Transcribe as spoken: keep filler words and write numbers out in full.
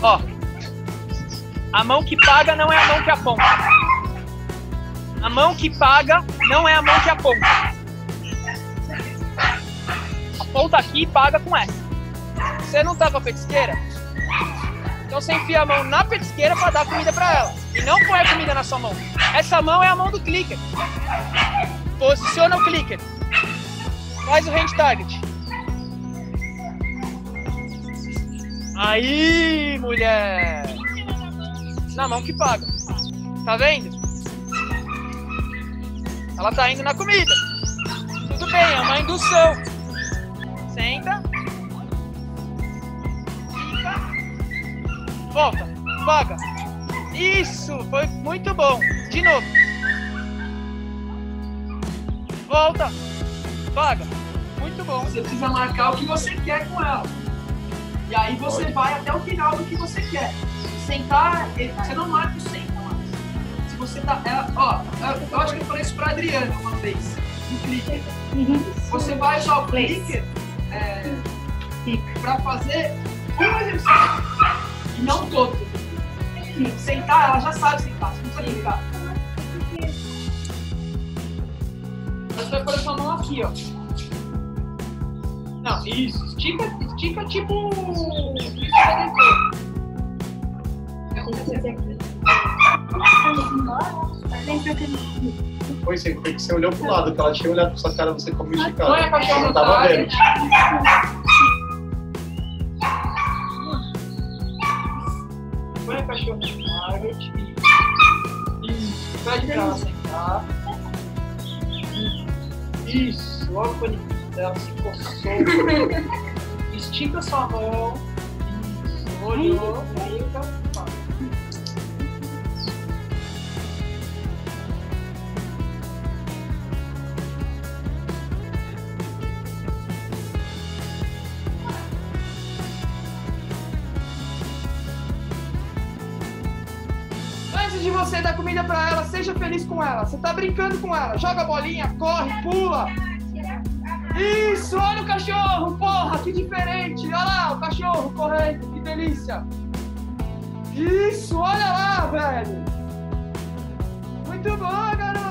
Ó, a mão que paga não é a mão que aponta. A mão que paga não é a mão que aponta. Aponta aqui e paga com essa. Você não tá com a petisqueira? Então você enfia a mão na petisqueira para dar comida para ela. E não põe a comida na sua mão. Essa mão é a mão do clicker. Posiciona o clicker. Faz o hand target. Aí, mulher. Na mão que paga. Tá vendo? Ela tá indo na comida. Tudo bem, é uma indução. Senta. Volta, paga. Isso, foi muito bom. De novo. Volta, paga. Muito bom. Você precisa marcar o que você quer com ela. E aí você Pode. vai até o final do que você quer. Sentar, você não marca o senta mais. Se você tá... Ela, ó, eu acho que eu falei isso pra Adriana uma vez. No clicker. Você vai usar o clicker é, pra fazer um exercício. E não todo. Sentar, ela já sabe sentar, você não precisa clicar. Você vai pôr a sua mão aqui, ó. Não, isso. Estica, estica tipo... Foi sim, foi que você olhou pro lado, que ela tinha olhado pra sua cara, você como esticado. Põe a cachorra no tava target. vendo. Põe a cachorra no target. Isso. Pede pra ela sentar. Isso. Olha o paninho dela, se coçou. Estica sua mão. Isso. Olhou. Fica. Antes de você dar comida pra ela, seja feliz com ela. Você tá brincando com ela. Joga a bolinha, corre, pula. Isso, olha o cachorro, porra, que diferente. Olha lá, o cachorro correndo, que delícia. Isso, olha lá, velho. Muito bom, garoto.